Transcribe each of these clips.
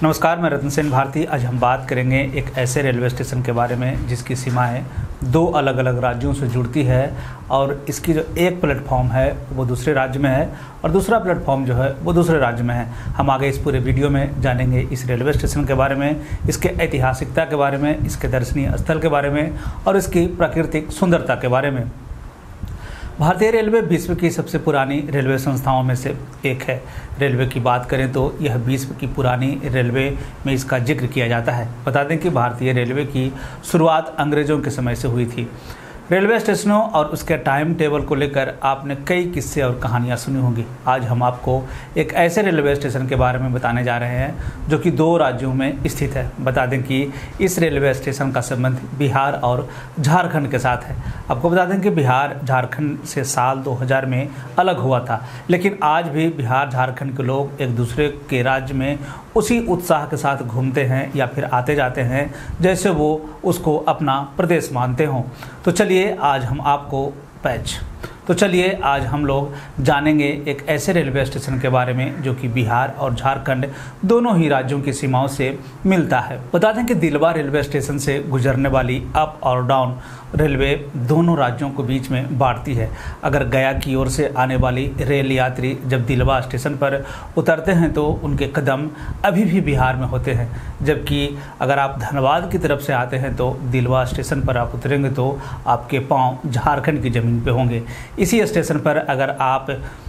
नमस्कार, मैं रतन सेन भारती। आज हम बात करेंगे एक ऐसे रेलवे स्टेशन के बारे में जिसकी सीमाएं दो अलग अलग राज्यों से जुड़ती है और इसकी जो एक प्लेटफॉर्म है वो दूसरे राज्य में है और दूसरा प्लेटफॉर्म जो है वो दूसरे राज्य में है। हम आगे इस पूरे वीडियो में जानेंगे इस रेलवे स्टेशन के बारे में, इसके ऐतिहासिकता के बारे में, इसके दर्शनीय स्थल के बारे में और इसकी प्राकृतिक सुंदरता के बारे में। भारतीय रेलवे विश्व की सबसे पुरानी रेलवे संस्थाओं में से एक है। रेलवे की बात करें तो यह विश्व की पुरानी रेलवे में इसका जिक्र किया जाता है। बता दें कि भारतीय रेलवे की शुरुआत अंग्रेज़ों के समय से हुई थी। रेलवे स्टेशनों और उसके टाइम टेबल को लेकर आपने कई किस्से और कहानियां सुनी होंगी। आज हम आपको एक ऐसे रेलवे स्टेशन के बारे में बताने जा रहे हैं जो कि दो राज्यों में स्थित है। बता दें कि इस रेलवे स्टेशन का संबंध बिहार और झारखंड के साथ है। आपको बता दें कि बिहार झारखंड से साल 2000 में अलग हुआ था, लेकिन आज भी बिहार झारखंड के लोग एक दूसरे के राज्य में उसी उत्साह के साथ घूमते हैं या फिर आते जाते हैं जैसे वो उसको अपना प्रदेश मानते हों। तो चलिए आज हम लोग जानेंगे एक ऐसे रेलवे स्टेशन के बारे में जो कि बिहार और झारखंड दोनों ही राज्यों की सीमाओं से मिलता है। बता दें कि दिलवा रेलवे स्टेशन से गुजरने वाली अप और डाउन रेलवे दोनों राज्यों को बीच में बांटती है। अगर गया की ओर से आने वाली रेल यात्री जब दिलवा स्टेशन पर उतरते हैं तो उनके कदम अभी भी बिहार में होते हैं, जबकि अगर आप धनबाद की तरफ से आते हैं तो दिलवा स्टेशन पर आप उतरेंगे तो आपके पांव झारखंड की ज़मीन पे होंगे। इसी स्टेशन पर अगर आप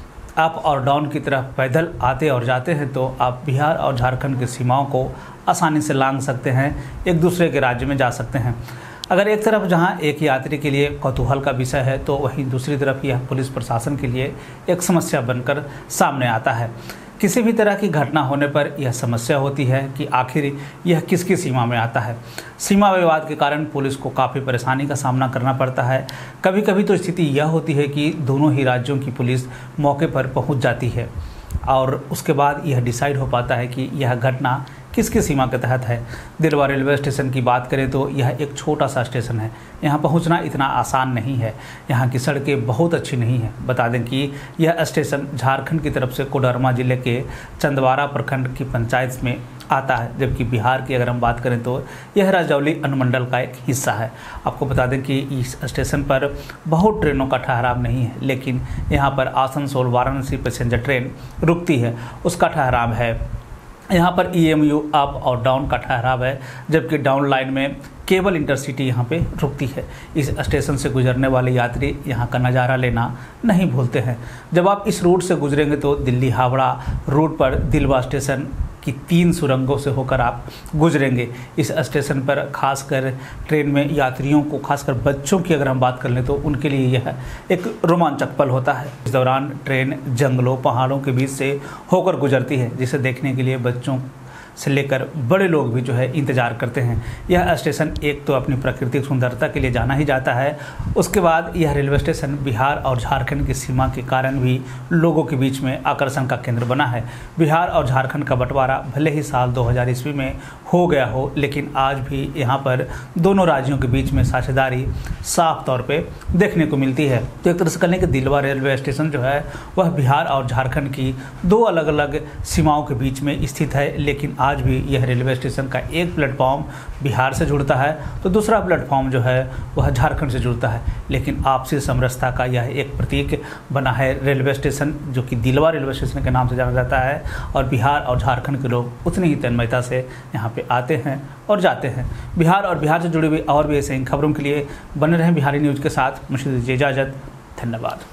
अप और डाउन की तरफ पैदल आते और जाते हैं तो आप बिहार और झारखंड की सीमाओं को आसानी से लांघ सकते हैं, एक दूसरे के राज्य में जा सकते हैं। अगर एक तरफ जहां एक यात्री के लिए कौतूहल का विषय है तो वहीं दूसरी तरफ यह पुलिस प्रशासन के लिए एक समस्या बनकर सामने आता है। किसी भी तरह की घटना होने पर यह समस्या होती है कि आखिर यह किसकी सीमा में आता है। सीमा विवाद के कारण पुलिस को काफ़ी परेशानी का सामना करना पड़ता है। कभी कभी तो स्थिति यह होती है कि दोनों ही राज्यों की पुलिस मौके पर पहुंच जाती है और उसके बाद यह डिसाइड हो पाता है कि यह घटना किसकी सीमा के तहत है। दिलवा रेलवे स्टेशन की बात करें तो यह एक छोटा सा स्टेशन है। यहाँ पहुँचना इतना आसान नहीं है। यहाँ की सड़कें बहुत अच्छी नहीं हैं। बता दें कि यह स्टेशन झारखंड की तरफ से कोडरमा जिले के चंदवारा प्रखंड की पंचायत में आता है, जबकि बिहार की अगर हम बात करें तो यह राजौली अनुमंडल का एक हिस्सा है। आपको बता दें कि इस स्टेशन पर बहुत ट्रेनों का ठहराव नहीं है, लेकिन यहाँ पर आसनसोल वाराणसी पैसेंजर ट्रेन रुकती है, उसका ठहराव है। यहाँ पर EMU अप और डाउन का ठहराव है, जबकि डाउन लाइन में केबल इंटरसिटी यहाँ पे रुकती है। इस स्टेशन से गुजरने वाले यात्री यहाँ का नज़ारा लेना नहीं भूलते हैं। जब आप इस रूट से गुजरेंगे तो दिल्ली हावड़ा रूट पर दिलवा स्टेशन की 3 सुरंगों से होकर आप गुजरेंगे। इस स्टेशन पर खासकर ट्रेन में यात्रियों को, खासकर बच्चों की अगर हम बात कर लें तो उनके लिए यह एक रोमांचक पल होता है। इस दौरान ट्रेन जंगलों, पहाड़ों के बीच से होकर गुजरती है, जिसे देखने के लिए बच्चों से लेकर बड़े लोग भी जो है इंतज़ार करते हैं। यह स्टेशन एक तो अपनी प्राकृतिक सुंदरता के लिए जाना ही जाता है, उसके बाद यह रेलवे स्टेशन बिहार और झारखंड की सीमा के कारण भी लोगों के बीच में आकर्षण का केंद्र बना है। बिहार और झारखंड का बंटवारा भले ही साल 2000 ईस्वी में हो गया हो, लेकिन आज भी यहाँ पर दोनों राज्यों के बीच में साझेदारी साफ तौर पर देखने को मिलती है। तो एक तरह से कहने कि दिलवा रेलवे स्टेशन जो है वह बिहार और झारखंड की दो अलग अलग सीमाओं के बीच में स्थित है, लेकिन आज भी यह रेलवे स्टेशन का एक प्लेटफॉर्म बिहार से जुड़ता है तो दूसरा प्लेटफॉर्म जो है वह झारखंड से जुड़ता है। लेकिन आपसी समरसता का यह एक प्रतीक बना है रेलवे स्टेशन, जो कि दिलवा रेलवे स्टेशन के नाम से जाना जाता है और बिहार और झारखंड के लोग उतनी ही तन्मयता से यहाँ पे आते हैं और जाते हैं। बिहार और बिहार से जुड़ी हुई और भी ऐसे खबरों के लिए बने रहें बिहारी न्यूज़ के साथ। मुझे दीजिए इजाज़त। धन्यवाद।